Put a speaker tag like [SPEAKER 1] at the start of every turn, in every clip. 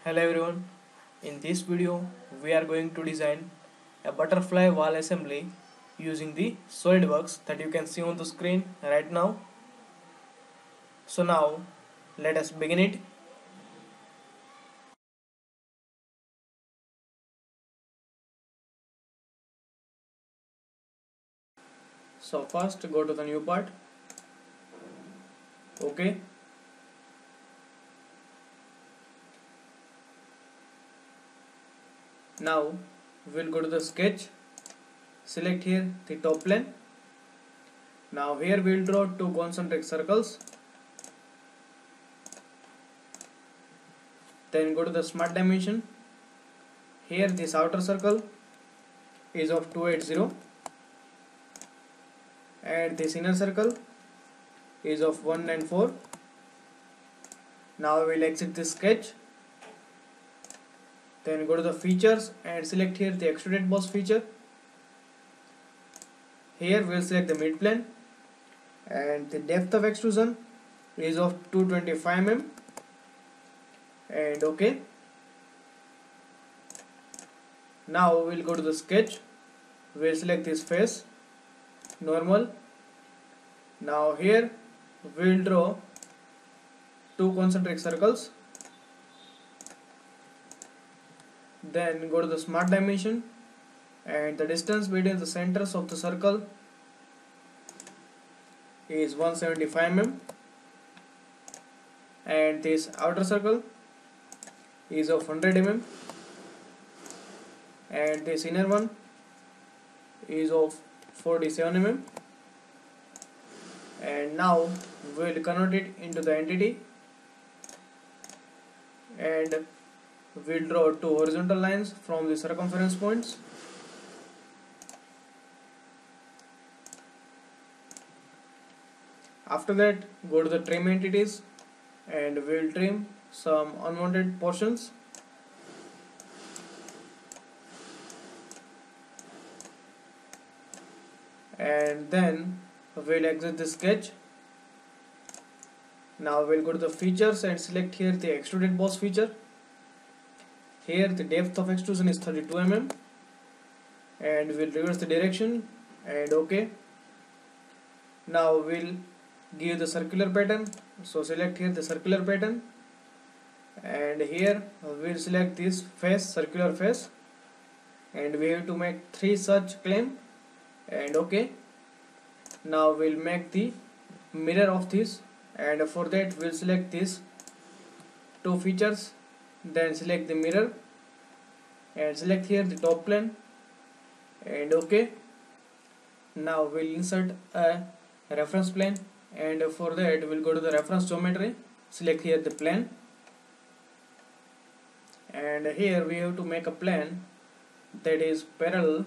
[SPEAKER 1] Hello everyone, in this video we are going to design a butterfly wall assembly using the SolidWorks that you can see on the screen right now. So now let us begin it. So first go to the new part. Okay. Now we'll go to the sketch, select here the top plane. Now here we'll draw two concentric circles. Then go to the smart dimension. Here this outer circle is of 280 and this inner circle is of 194. Now we'll exit this sketch. Then go to the features and select here the extruded boss feature. Here we'll select the mid plane and the depth of extrusion is of 225 mm and OK. Now we'll go to the sketch. We'll select this face, normal. Now here we'll draw two concentric circles. Then go to the smart dimension and the distance between the centers of the circle is 175 mm and this outer circle is of 100 mm and this inner one is of 47 mm. And now we'll convert it into the entity and we'll draw two horizontal lines from the circumference points. After that, go to the trim entities and we'll trim some unwanted portions. And then we'll exit the sketch. Now we'll go to the features and select here the extruded boss feature. Here the depth of extrusion is 32 mm and we'll reverse the direction and OK. Now we'll give the circular pattern, so select here the circular pattern and here we'll select this face, circular face, and we have to make three such claim and OK. Now we'll make the mirror of this and for that we'll select these two features, then select the mirror and select here the top plane and OK. Now we'll insert a reference plane and for that we'll go to the reference geometry, select here the plane and here we have to make a plane that is parallel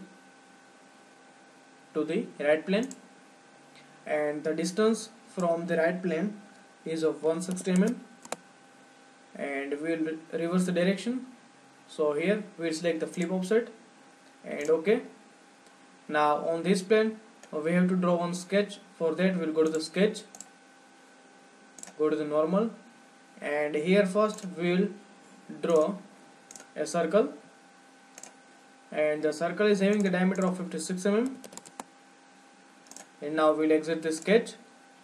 [SPEAKER 1] to the right plane and the distance from the right plane is of 160 mm and we'll reverse the direction, so here we'll select the flip offset and OK. Now on this plane we have to draw one sketch. For that we'll go to the sketch, go to the normal and here first we'll draw a circle and the circle is having the diameter of 56 mm and now we'll exit the sketch.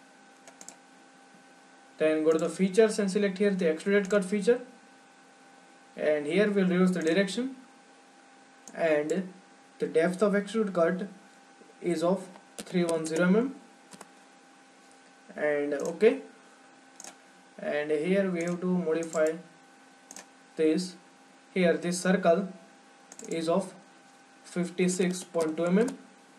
[SPEAKER 1] Then go to the features and select here the extruded cut feature and here we'll reverse the direction and the depth of extruded cut is of 310 mm and OK. And here we have to modify this. Here this circle is of 56.2 mm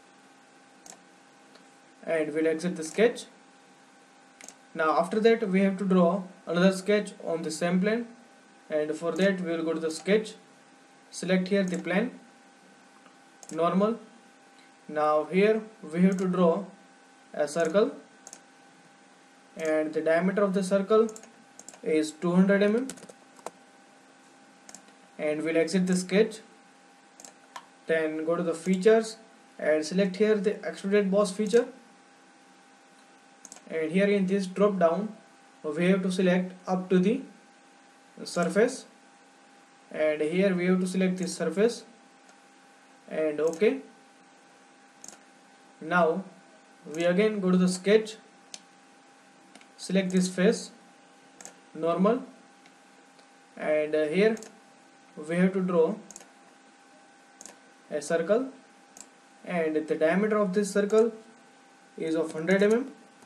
[SPEAKER 1] and we'll exit the sketch. Now after that we have to draw another sketch on the same plane and for that we will go to the sketch, select here the plane, normal. Now here we have to draw a circle and the diameter of the circle is 200 mm and we'll exit the sketch. Then go to the features and select here the extruded boss feature and here in this drop down we have to select up to the surface and here we have to select this surface and OK. Now we again go to the sketch, select this face, normal, and here we have to draw a circle, and the diameter of this circle is of 100 mm,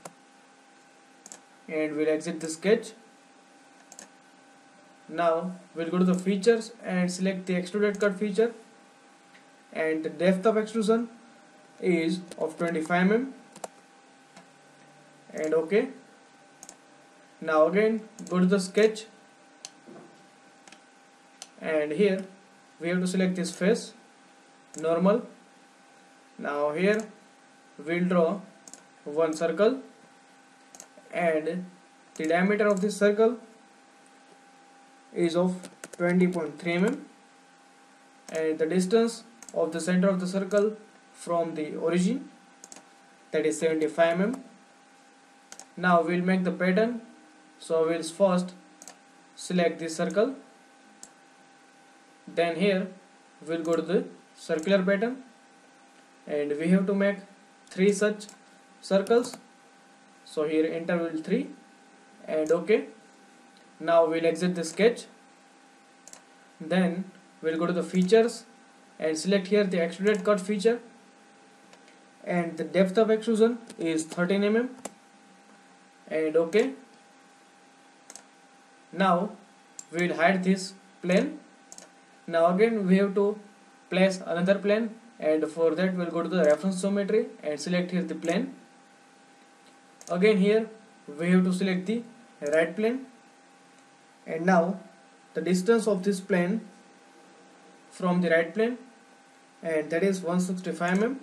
[SPEAKER 1] and we'll exit the sketch. Now we'll go to the features and select the extruded cut feature, and the depth of extrusion is of 25 mm, and OK. Now again go to the sketch, and here we have to select this face, normal. Now here we'll draw one circle, and the diameter of this circle is of 20.3 mm, and the distance of the center of the circle from the origin, that is 75 mm. Now we'll make the pattern, so we'll first select this circle, then here we'll go to the circular pattern, and we have to make 3 such circles, so here interval 3 and OK. Now we'll exit the sketch, then we'll go to the features and select here the extruded cut feature, and the depth of extrusion is 13 mm, and OK. Now we'll hide this plane. Now again we have to place another plane, and for that we'll go to the reference geometry and select here the plane. Again here we have to select the right plane, and now the distance of this plane from the right plane, and that is 165 mm.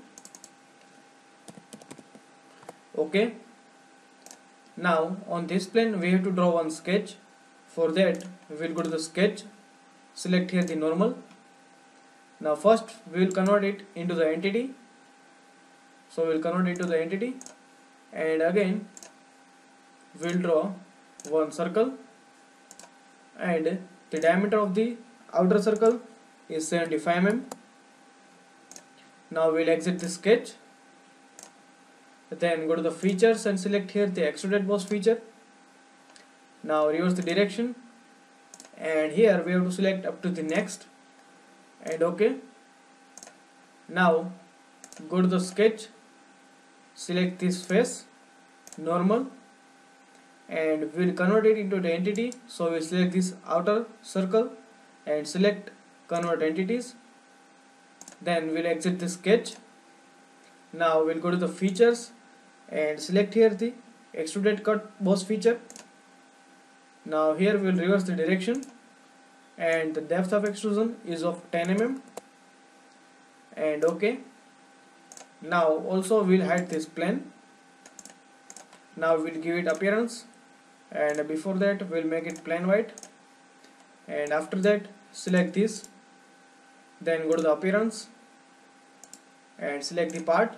[SPEAKER 1] OK. Now on this plane we have to draw one sketch. For that we'll go to the sketch, select here the normal. Now first we will convert it into the entity, so we'll convert it to the entity, and again we'll draw one circle, and the diameter of the outer circle is 75 mm. Now we'll exit the sketch, then go to the features and select here the extruded boss feature. Now reverse the direction, and here we have to select up to the next and OK. Now go to the sketch, select this face, normal, and we'll convert it into the entity, so we'll select this outer circle and select convert entities, then we'll exit the sketch. Now we'll go to the features and select here the extruded cut boss feature. Now here we'll reverse the direction, and the depth of extrusion is of 10 mm, and OK. Now also we'll hide this plane. Now we'll give it appearance, and before that we'll make it plain white, and after that select this, then go to the appearance and select the part,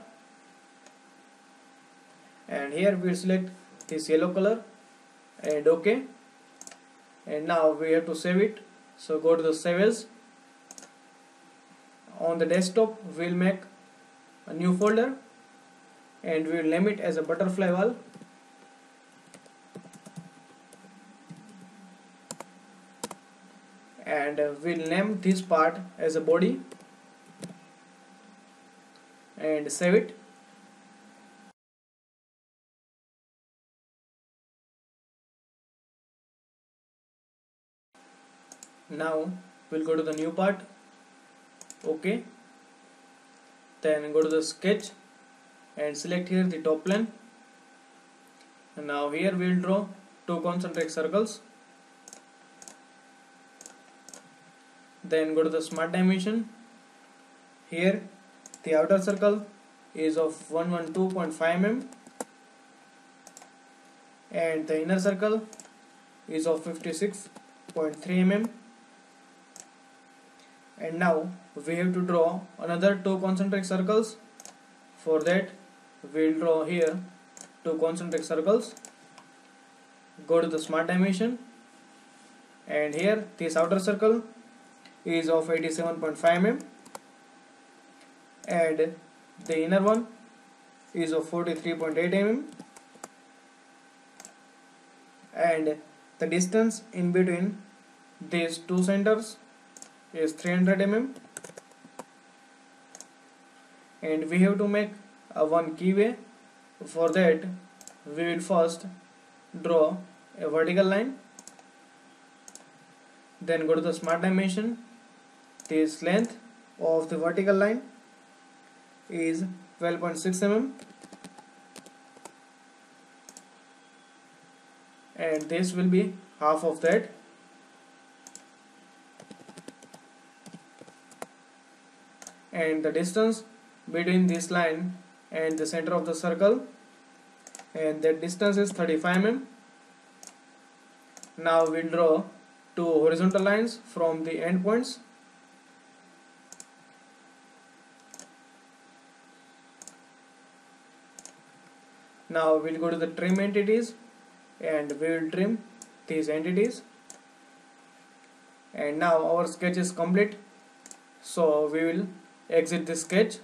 [SPEAKER 1] and here we'll select this yellow color and OK. And now we have to save it, so go to the save as. On the desktop we'll make a new folder, and we'll name it as a butterfly wall, and we'll name this part as a body and save it. Now we'll go to the new part, OK. Then go to the sketch and select here the top plane, and now here we'll draw 2 concentric circles. Then go to the smart dimension. Here the outer circle is of 112.5 mm, and the inner circle is of 56.3 mm. And now we have to draw another 2 concentric circles. For that we'll draw here 2 concentric circles. Go to the smart dimension, and here this outer circle is of 87.5 mm, and the inner one is of 43.8 mm, and the distance in between these two centers is 300 mm, and we have to make a one keyway. For that, we will first draw a vertical line, then go to the smart dimension. This length of the vertical line is 12.6 mm, and this will be half of that. And the distance between this line and the center of the circle, and that distance is 35 mm. Now we'll draw two horizontal lines from the end points. Now we'll go to the trim entities and we will trim these entities. And now our sketch is complete, so we will exit the sketch.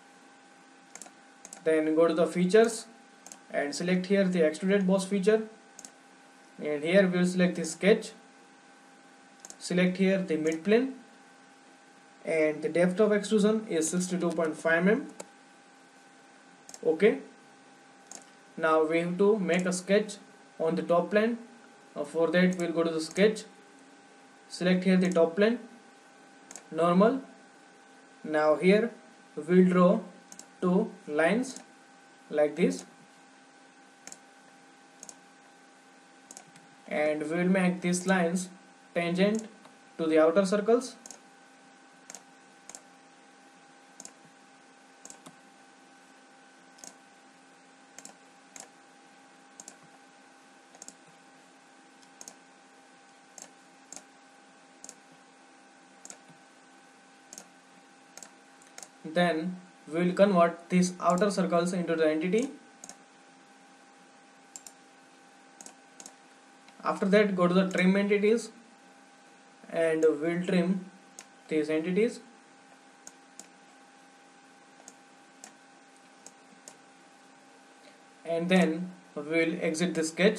[SPEAKER 1] Then go to the features and select here the extruded boss feature, and here we will select the sketch. Select here the mid plane, and the depth of extrusion is 62.5 mm. Okay. Now we have to make a sketch on the top plane. For that, we'll go to the sketch. Select here the top plane, normal. Now here we'll draw two lines like this, and we will make these lines tangent to the outer circles. Then we will convert these outer circles into the entity. After that, go to the trim entities and we will trim these entities. And then we will exit the sketch.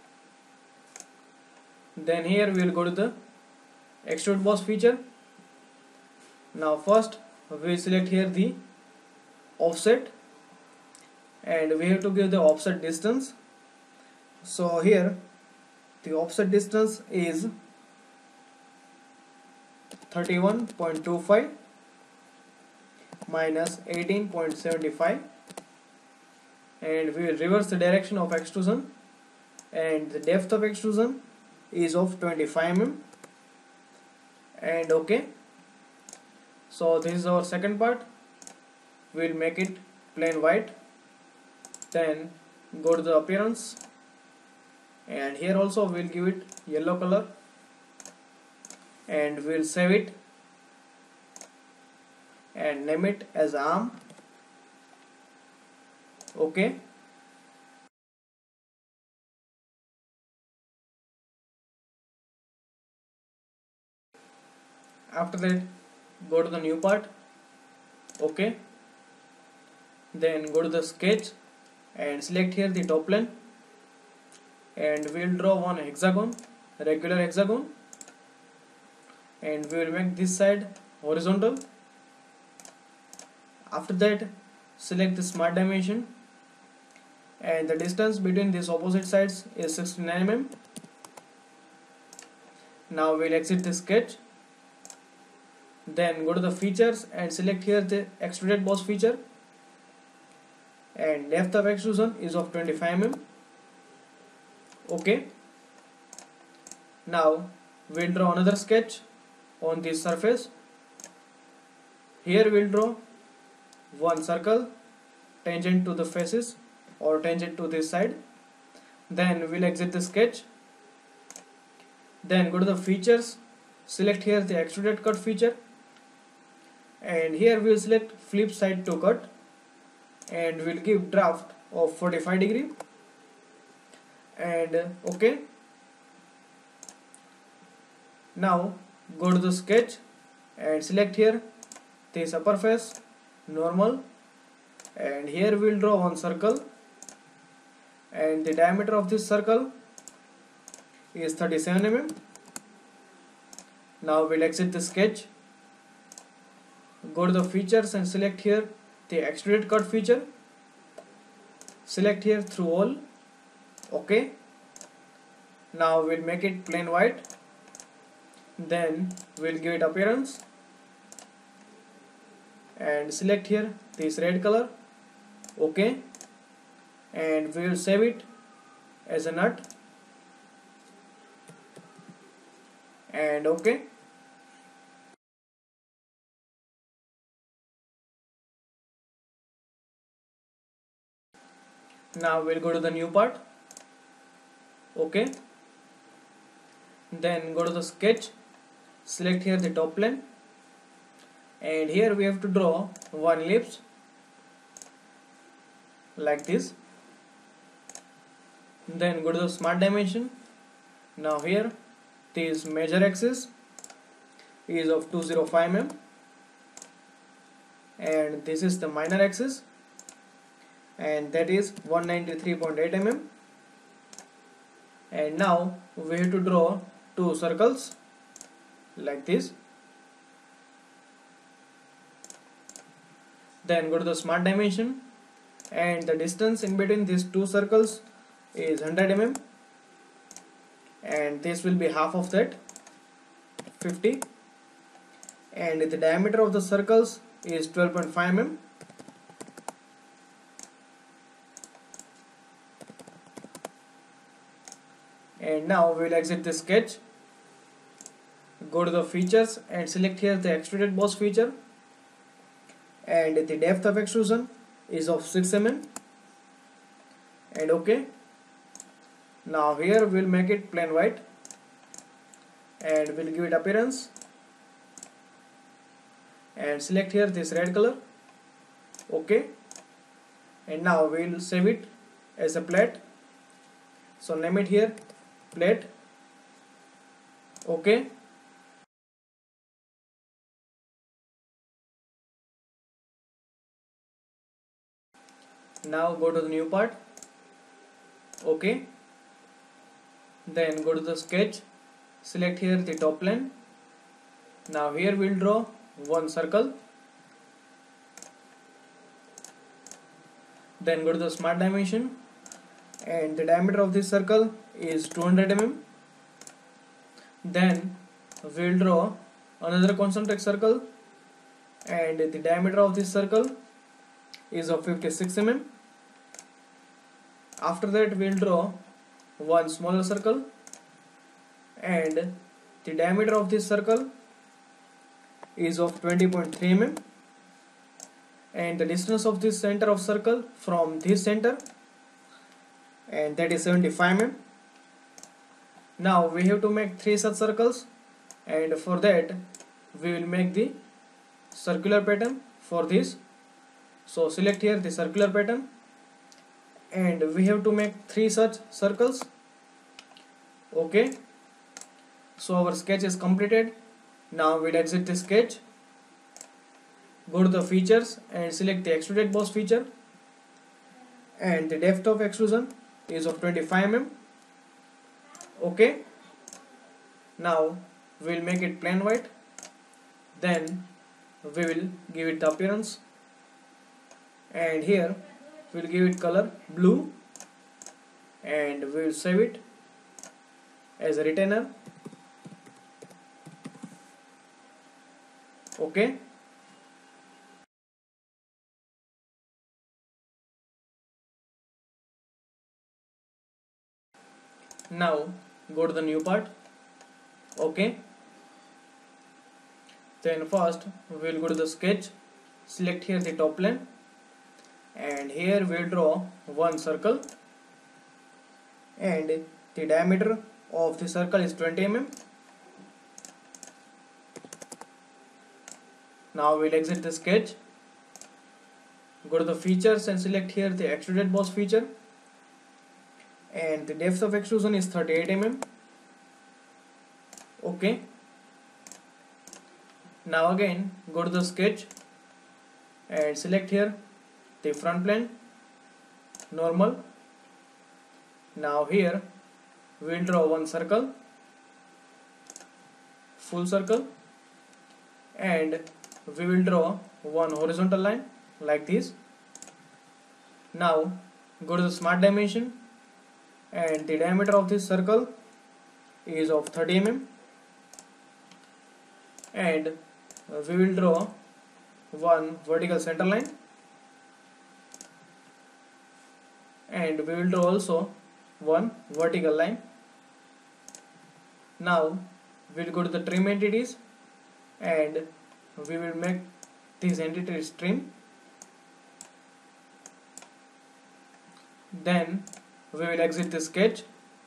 [SPEAKER 1] Then here we will go to the extrude boss feature. Now first we select here the offset, and we have to give the offset distance. So here the offset distance is 31.25 minus 18.75, and we will reverse the direction of extrusion, and the depth of extrusion is of 25 mm, and okay. So this is our second part. We'll make it plain white. Then go to the appearance, and here also we'll give it yellow color, and we'll save it and name it as arm. Okay. After that, go to the new part. Okay. Then go to the sketch and select here the top plane, and we will draw one hexagon, regular hexagon, and we will make this side horizontal. After that, select the smart dimension, and the distance between these opposite sides is 69 mm. Now we'll exit the sketch. Then go to the features and select here the extruded boss feature, and depth of extrusion is of 25 mm. Okay. Now we'll draw another sketch on this surface. Here we'll draw one circle tangent to the faces or tangent to this side. Then we'll exit the sketch. Then go to the features, select here the extruded cut feature, and here we'll select flip side to cut, and we'll give draft of 45 degree, and okay. Now go to the sketch and select here this upper face, normal, and here we'll draw one circle, and the diameter of this circle is 37 mm. Now we'll exit the sketch, go to the features and select here the extruded cut feature, select here through all, OK. Now we'll make it plain white, then we'll give it appearance and select here this red color, OK, and we will save it as a nut and OK. Now we'll go to the new part, OK, then go to the sketch, select here the top plane, and here we have to draw one ellipse like this. Then go to the smart dimension. Now here this major axis is of 205 mm and this is the minor axis and that is 193.8 mm, and now we have to draw two circles like this. Then go to the smart dimension and the distance in between these two circles is 100 mm and this will be half of that, 50, and the diameter of the circles is 12.5 mm. And now we will exit the sketch, go to the features and select here the extruded boss feature, and the depth of extrusion is of 6 mm and OK. Now here we will make it plain white and we'll give it appearance and select here this red color, OK, and now we will save it as a plate, so name it here plate, OK. Now go to the new part, OK, then go to the sketch, select here the top plane. Now here we'll draw one circle, then go to the smart dimension and the diameter of this circle is 200 mm. Then we'll draw another concentric circle and the diameter of this circle is of 56 mm. After that we'll draw one smaller circle and the diameter of this circle is of 20.3 mm and the distance of this center of circle from this center and that is 75 mm. Now we have to make three such circles and for that we will make the circular pattern for this, so select here the circular pattern and we have to make three such circles, OK. So our sketch is completed. Now we'll exit the sketch, go to the features and select the extruded boss feature and the depth of extrusion is of 25 mm, OK. Now we'll make it plain white, then we will give it the appearance and here we'll give it color blue and we will save it as a retainer, OK. Now go to the new part, OK. Then first we will go to the sketch, select here the top plane and here we will draw one circle and the diameter of the circle is 20 mm. Now we'll exit the sketch, go to the features and select here the extruded boss feature and the depth of extrusion is 38 mm, OK. Now again go to the sketch and select here the front plane, normal. Now here we will draw one circle, full circle, and we will draw one horizontal line like this. Now go to the smart dimension, and the diameter of this circle is of 30 mm, and we will draw one vertical center line, and we will draw also one vertical line. Now we will go to the trim entities, and we will make these entities trim. Then we will exit the sketch,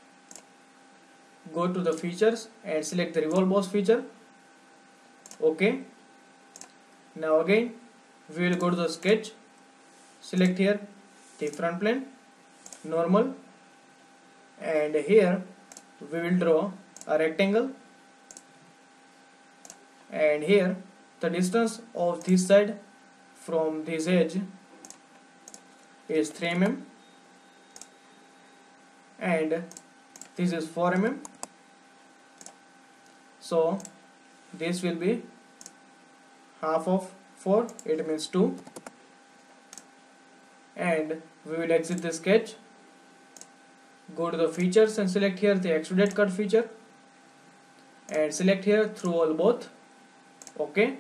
[SPEAKER 1] go to the features and select the revolve boss feature. OK. Now again we will go to the sketch, select here the front plane, normal, and here we will draw a rectangle, and here the distance of this side from this edge is 3 mm, and this is 4 mm, so this will be half of 4, it means 2. And we will exit the sketch, go to the features and select here the extruded cut feature, and select here through all both. OK.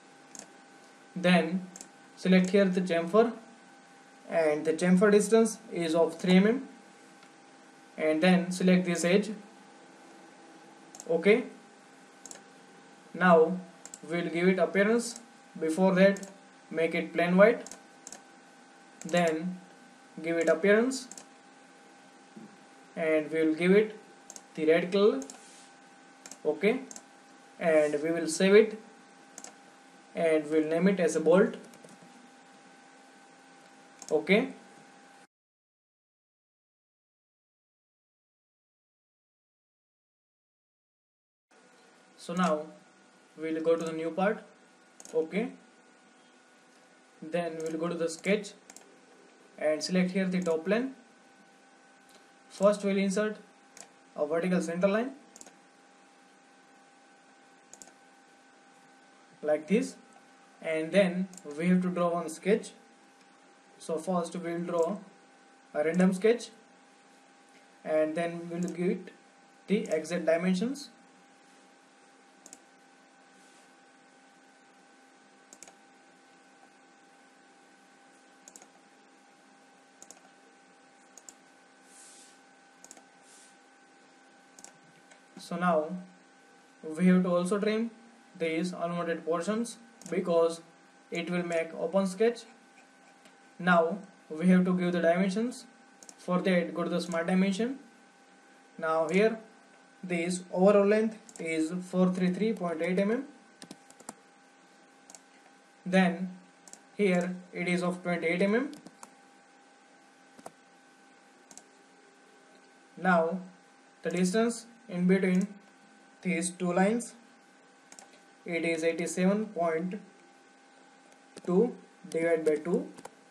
[SPEAKER 1] Then select here the chamfer, and the chamfer distance is of 3 mm, and then select this edge. OK. Now we will give it appearance. Before that, make it plain white, then give it appearance, and we will give it the red color. OK. And we will save it, and we will name it as a bolt. OK. So now we will go to the new part. OK. Then we will go to the sketch and select here the top plane. First we will insert a vertical center line like this, and then we have to draw one sketch. So first we will draw a random sketch, and then we will give it the exact dimensions. So now we have to also trim these unwanted portions because it will make open sketch. Now we have to give the dimensions. For that, go to the smart dimension. Now here this overall length is 433.8 mm. Then here it is of 28 mm. Now the distance in between these two lines, it is 87.2 divided by 2,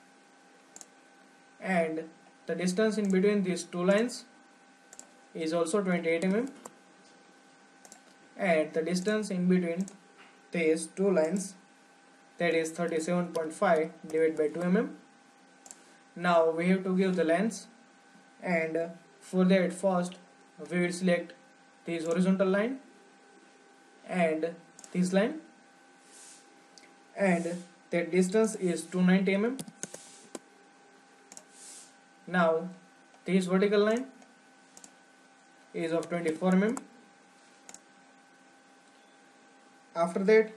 [SPEAKER 1] and the distance in between these two lines is also 28 mm, and the distance in between these two lines, that is 37.5 divided by 2 mm. Now we have to give the lengths, and for that first we will select this horizontal line and this line, and that distance is 290 mm. Now this vertical line is of 24 mm. After that,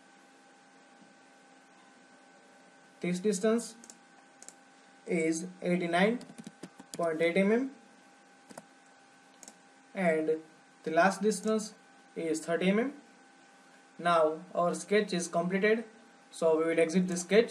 [SPEAKER 1] this distance is 89.8 mm, and the last distance is 30 mm. Now our sketch is completed, so we will exit the sketch.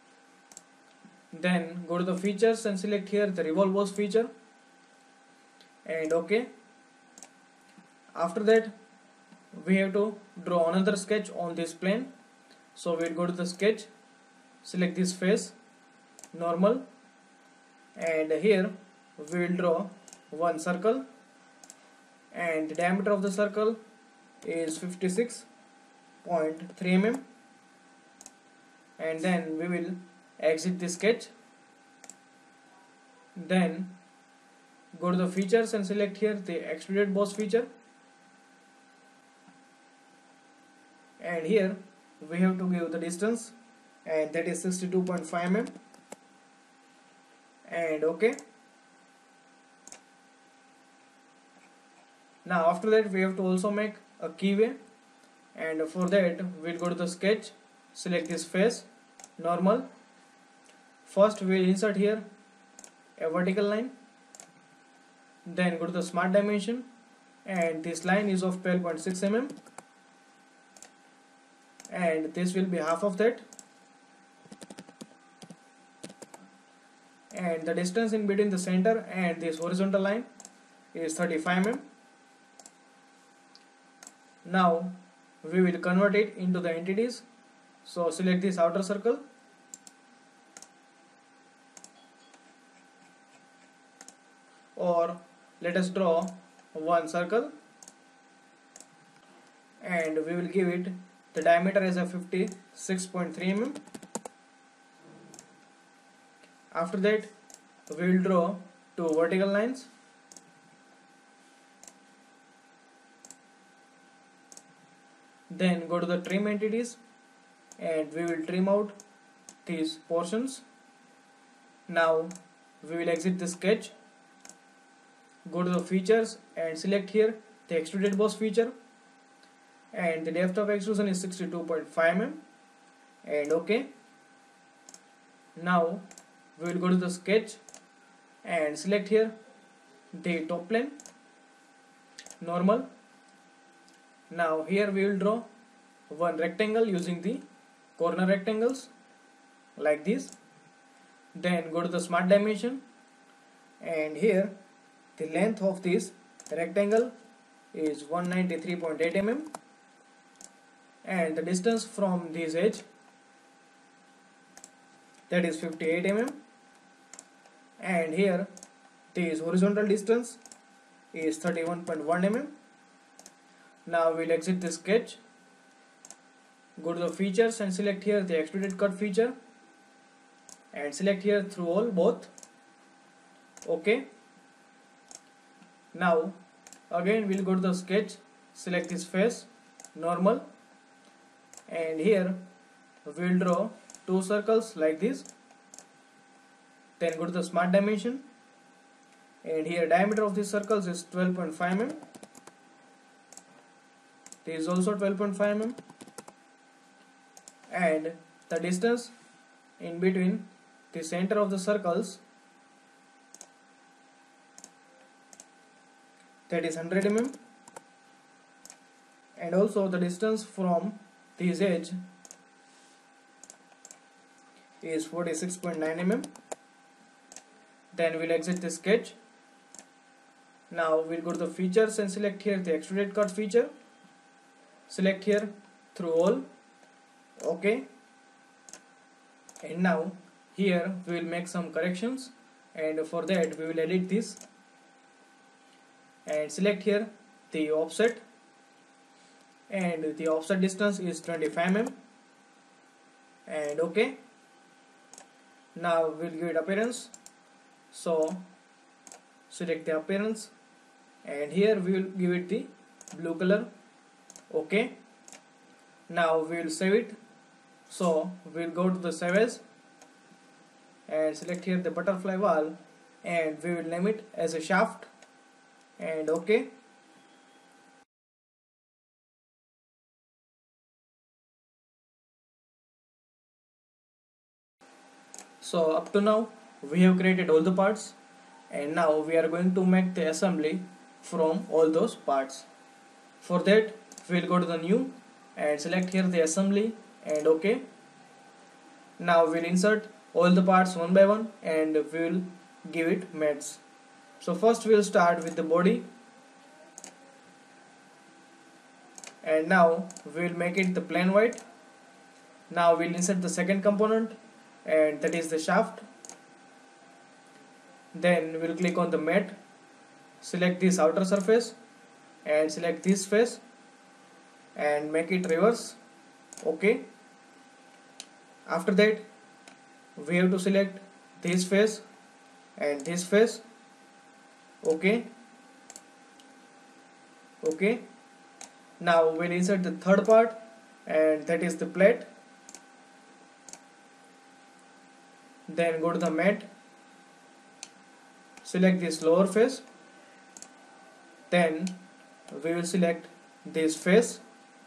[SPEAKER 1] Then go to the features and select here the revolve boss feature, and OK. After that we have to draw another sketch on this plane. So we'll go to the sketch, select this face, normal, and here we will draw one circle, and the diameter of the circle is 56.3 mm, and then we will exit the sketch. Then go to the features and select here the extruded boss feature, and here we have to give the distance, and that is 62.5 mm, and OK. Now after that we have to also make a keyway, and for that we'll go to the sketch, select this face, normal. First we'll insert here a vertical line, then go to the smart dimension, and this line is of 12.6 mm, and this will be half of that, and the distance in between the center and this horizontal line is 35 mm. Now we will convert it into the entities, so select this outer circle, or let us draw one circle, and we will give it the diameter as a 56.3 mm. After that we will draw two vertical lines, then go to the trim entities, and we will trim out these portions. Now we will exit the sketch, go to the features and select here the extruded boss feature, and the depth of extrusion is 62.5 mm, and OK. Now we will go to the sketch and select here the top plane, normal. Now here we will draw one rectangle using the corner rectangles like this. Then go to the smart dimension, and here the length of this rectangle is 193.8 mm, and the distance from this edge, that is 58 mm, and here this horizontal distance is 31.1 mm. Now we'll exit the sketch, go to the features and select here the extruded cut feature, and select here through all both, OK. Now again we'll go to the sketch, select this face, normal, and here we'll draw two circles like this. Then go to the smart dimension, and here diameter of these circles is 12.5 mm. This is also 12.5 mm, and the distance in between the center of the circles, that is 100 mm, and also the distance from this edge is 46.9 mm. Then we'll exit the sketch. Now we'll go to the features and select here the extruded cut feature, select here through all, OK. And now here we will make some corrections, and for that we will edit this and select here the offset, and the offset distance is 25 mm, and OK. Now we'll give it appearance, so select the appearance, and here we will give it the blue color, OK. Now we will save it, so we will go to the save as and select here the butterfly wall, and we will name it as a shaft, and OK. So up to now we have created all the parts, and now we are going to make the assembly from all those parts. For that we will go to the new and select here the assembly, and OK. Now we will insert all the parts one by one, and we will give it mates. So first we will start with the body, and now we will make it the plain white. Now we'll insert the second component, and that is the shaft. Then we'll click on the matte, select this outer surface and select this face and make it reverse. Okay. After that we have to select this face and this face. Okay. Okay. Now we'll insert the third part, and that is the plate. Then go to the matte, select this lower face, then we will select this face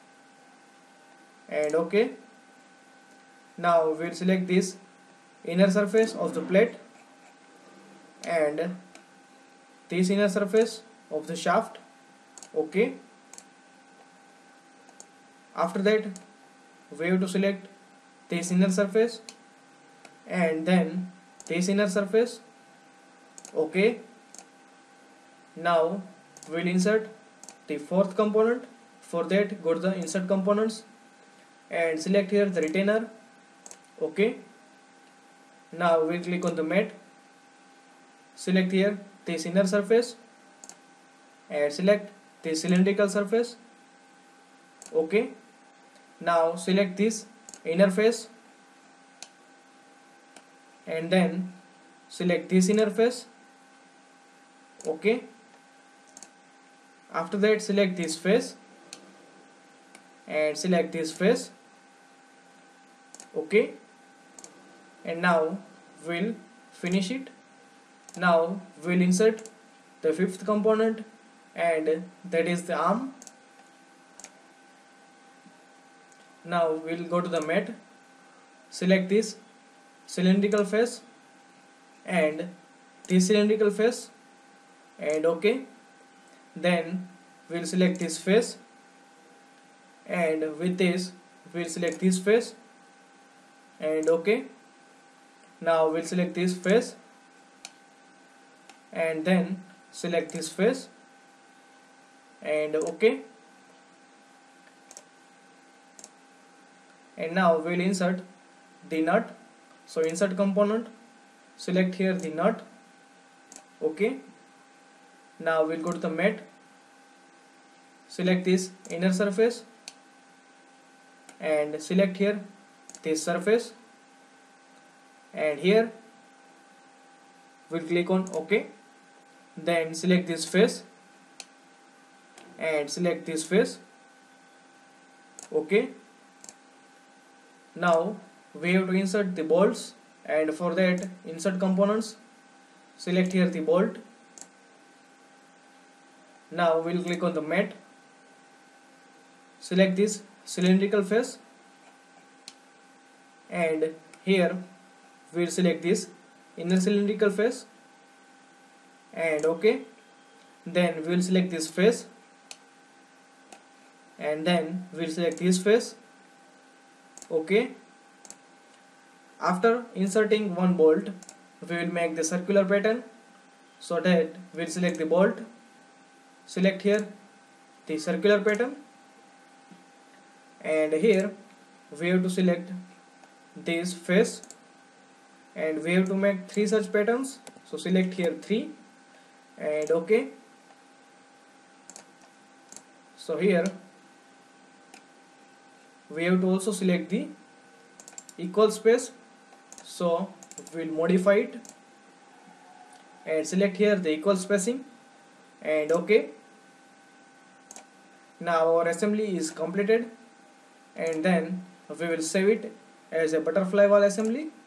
[SPEAKER 1] and okay. Now we will select this inner surface of the plate and this inner surface of the shaft. Okay. After that we have to select this inner surface and then this inner surface. Okay. Now we'll insert the fourth component. For that, go to the insert components and select here the retainer. Okay. Now we'll click on the matte, select here this inner surface and select this cylindrical surface. Okay. Now select this inner face and then select this inner face. Okay. After that select this face and select this face. Okay. And now we'll finish it. Now we'll insert the fifth component, and that is the arm. Now we'll go to the matte, select this cylindrical face and this cylindrical face and okay. Then we'll select this face and with this we'll select this face and okay. Now we'll select this face and then select this face and okay. And now we'll insert the nut. So insert component, select here the nut. Okay. Now we'll go to the matte, select this inner surface and select here this surface and here we'll click on OK. Then select this face and select this face. Okay. Now we have to insert the bolts, and for that insert components, select here the bolt. Now we'll click on the matte, select this cylindrical face and here we'll select this inner cylindrical face and okay. Then we'll select this face and then we'll select this face. Okay. After inserting one bolt, we will make the circular pattern. So that we'll select the bolt, select here the circular pattern and here we have to select this face and we have to make 3 such patterns. So select here 3 and okay. So here we have to also select the equal space. So we'll modify it and select here the equal spacing and okay. Now our assembly is completed and then we will save it as a butterfly wall assembly.